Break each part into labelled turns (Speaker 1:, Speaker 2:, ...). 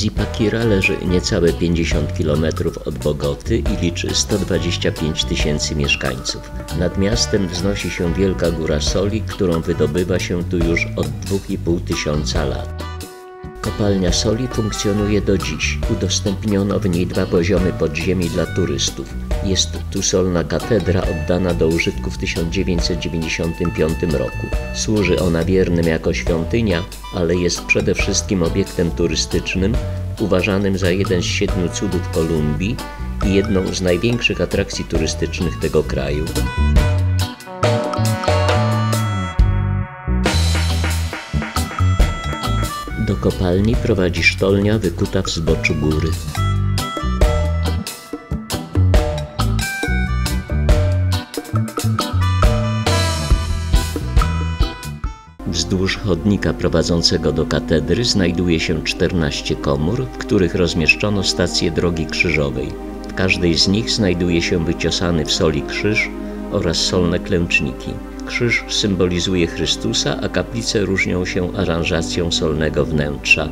Speaker 1: Zipaquira leży niecałe 50 km od Bogoty i liczy 125 000 mieszkańców. Nad miastem wznosi się wielka góra soli, którą wydobywa się tu już od 2500 lat. Kopalnia soli funkcjonuje do dziś. Udostępniono w niej 2 poziomy podziemi dla turystów. Jest tu solna katedra oddana do użytku w 1995 roku. Służy ona wiernym jako świątynia, ale jest przede wszystkim obiektem turystycznym, uważanym za jeden z 7 cudów Kolumbii i jedną z największych atrakcji turystycznych tego kraju. Do kopalni prowadzi sztolnia wykuta w zboczu góry. Wzdłuż chodnika prowadzącego do katedry znajduje się 14 komór, w których rozmieszczono stację drogi krzyżowej. W każdej z nich znajduje się wyciosany w soli krzyż oraz solne klęczniki. Krzyż symbolizuje Chrystusa, a kaplice różnią się aranżacją solnego wnętrza.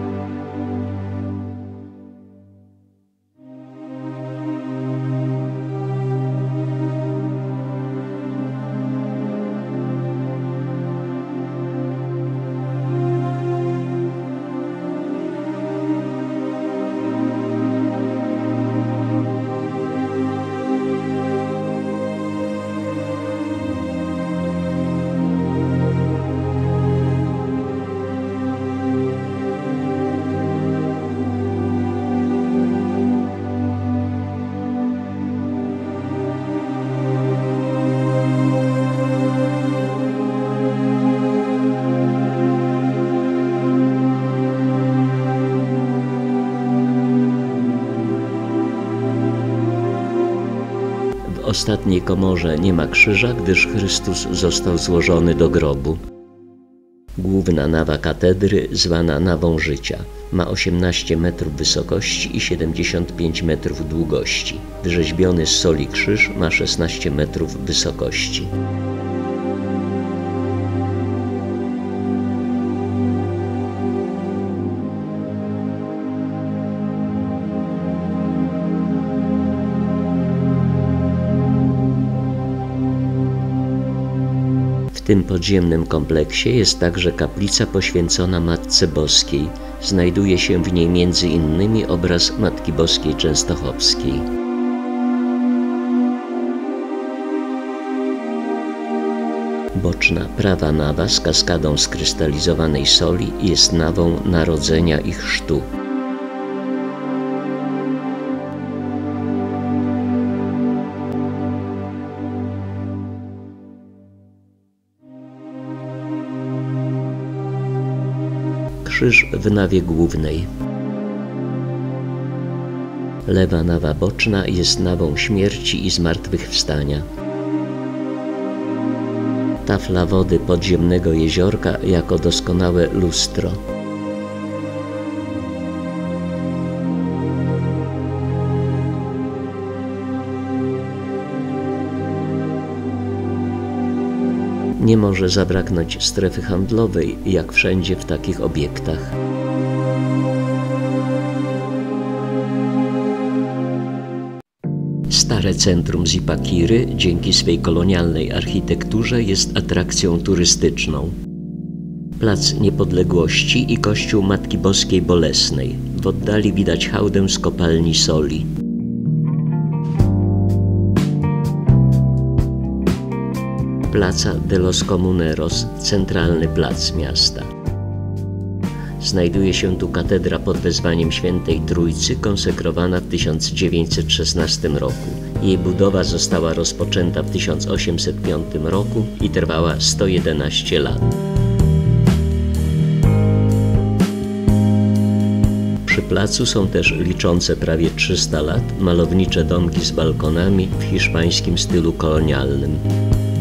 Speaker 1: W ostatniej komorze nie ma krzyża, gdyż Chrystus został złożony do grobu. Główna nawa katedry, zwana nawą życia, ma 18 metrów wysokości i 75 metrów długości. Wyrzeźbiony z soli krzyż ma 16 metrów wysokości. W tym podziemnym kompleksie jest także kaplica poświęcona Matce Boskiej. Znajduje się w niej m.in. obraz Matki Boskiej Częstochowskiej. Boczna prawa nawa z kaskadą skrystalizowanej soli jest nawą Narodzenia i Chrztu. Krzyż w nawie głównej. Lewa nawa boczna jest nawą śmierci i zmartwychwstania. Tafla wody podziemnego jeziorka jako doskonałe lustro. Nie może zabraknąć strefy handlowej, jak wszędzie w takich obiektach. Stare centrum Zipaquiry dzięki swej kolonialnej architekturze jest atrakcją turystyczną. Plac Niepodległości i kościół Matki Boskiej Bolesnej. W oddali widać hałdę z kopalni soli. Plaza de los Comuneros, centralny plac miasta. Znajduje się tu katedra pod wezwaniem Świętej Trójcy, konsekrowana w 1916 roku. Jej budowa została rozpoczęta w 1805 roku i trwała 111 lat. Przy placu są też liczące prawie 300 lat malownicze domki z balkonami w hiszpańskim stylu kolonialnym.